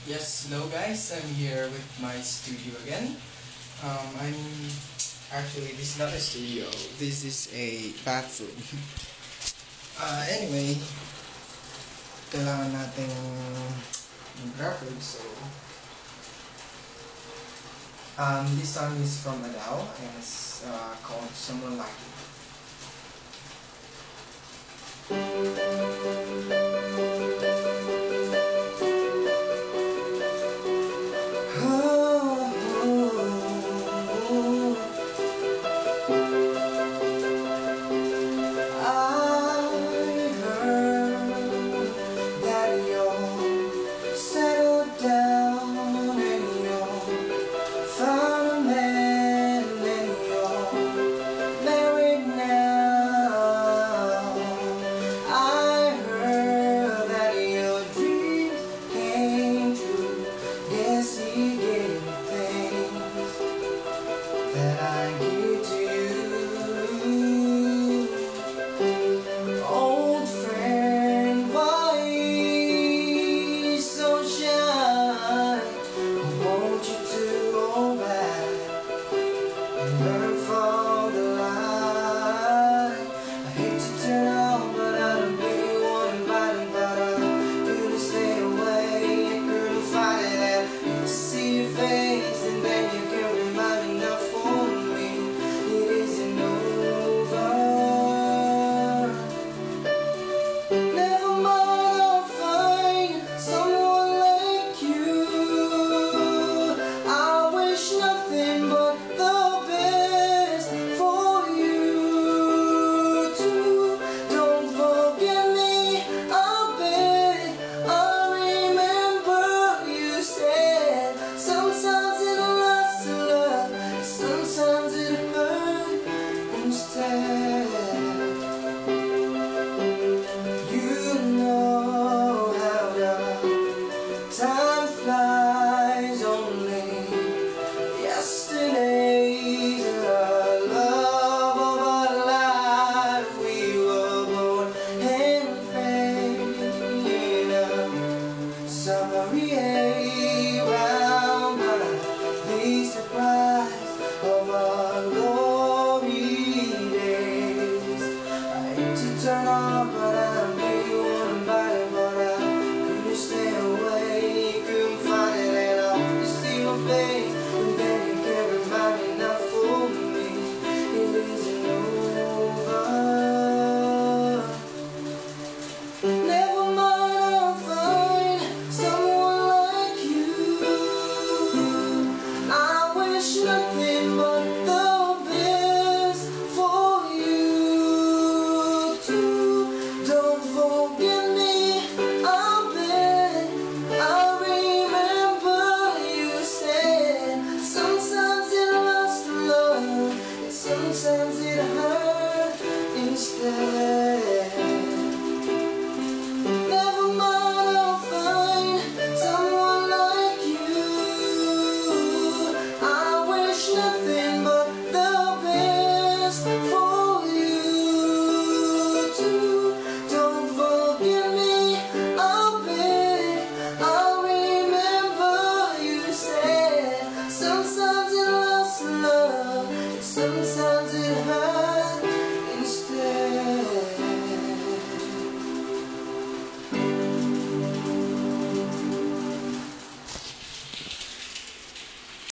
Yes, hello guys, I'm here with my studio again. I'm actually, this is not a studio, this is a bathroom. Anyway, kailangan nating mag-record, so this song is from Adele and it's called Someone Like You. That I give to you, old friend, why so shy? I want you to go back and learn from the light. I hate to turn out, but I don't really want to invite it, but I do to stay away. A girl to fight it out, you see your face, and then you can remind me not for me. It isn't over. Never mind, I'll find someone like you. I wish nothing but the best for you too. Don't forget me, I beg. I remember you said sometimes it lasts to love, sometimes it hurts instead. You know how the time flies, only yesterday's the love of our life. We were born and fade in a summer